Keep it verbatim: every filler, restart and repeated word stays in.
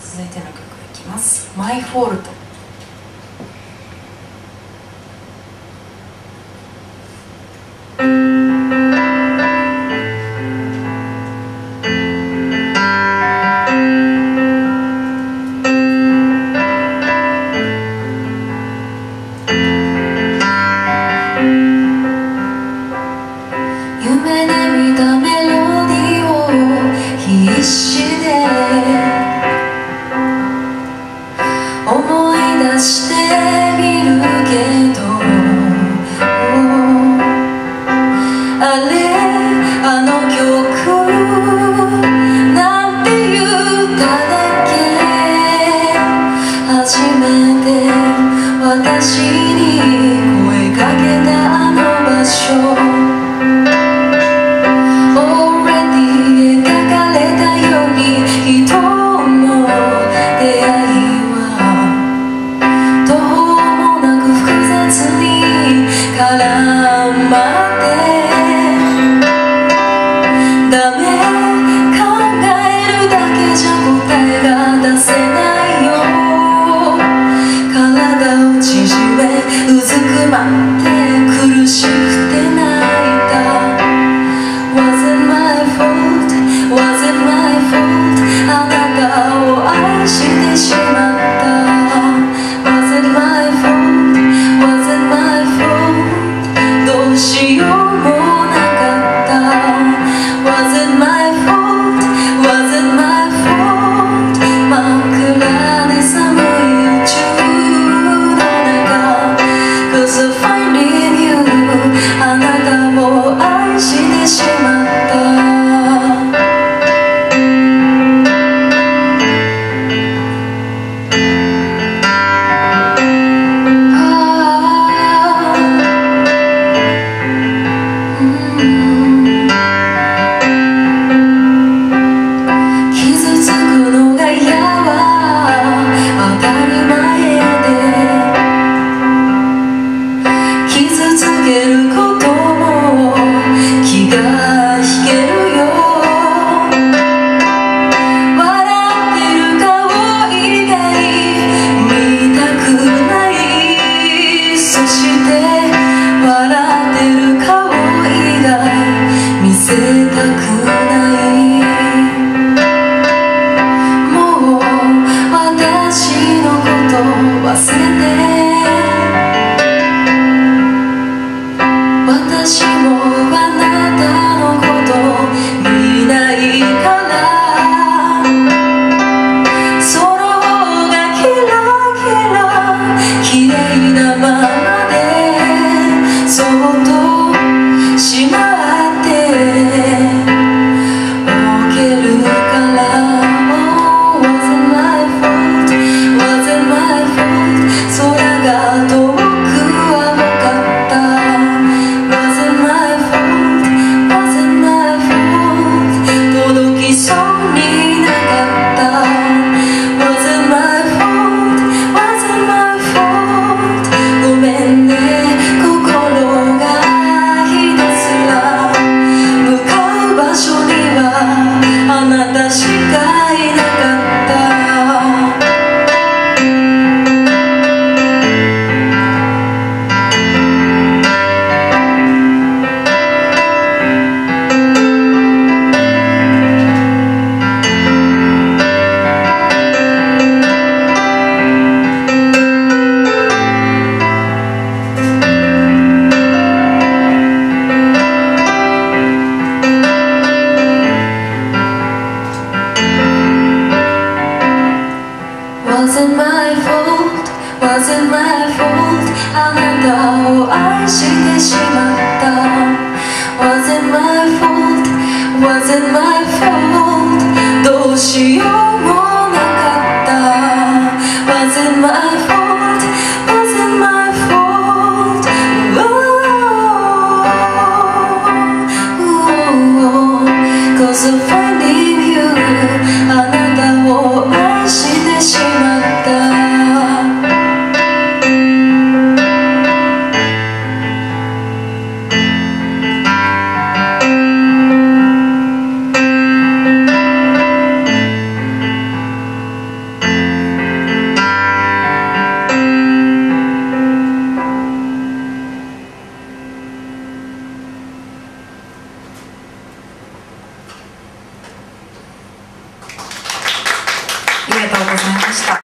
続いての曲いきます。マイフォールト。 夢で見たメロディーを必死で思い出してみるけど、あれあの曲なんて言っただけ。初めて私に声かけたあの場所、うずくまって苦しくて泣いた。 Wasn't my fault, wasn't my fault あなたを愛してしまった。 Wasn't my fault, wasn't my fault どうしようもなかった。 Wasn't my fault, wasn't my fault 真っ暗で寒い宇宙Finding you あなたを愛してしまった。傷つくのが嫌は当たり前つけることも気が引けるよ。笑ってる顔以外見たくない。そして笑ってる顔以外見せたくない。もう私のこと忘れて、私もあなたのこと見ないから。空がキラキラ綺麗なままでそっとしまっておけるから。 Wasn't my fault, wasn't my fault 空が遠く青かった。そうになかった。 Wasn't my fault, wasn't my fault ごめんね心がひたすら向かう場所にはあなたしかいなかった。Wasn't my fault, wasn't my fault あなたを愛してしまった。 Wasn't my fault, wasn't my fault どうしようもなかった。 Wasn't my fault, wasn't my fault Cause of finding you あなたを愛してしまった。 がとうございました。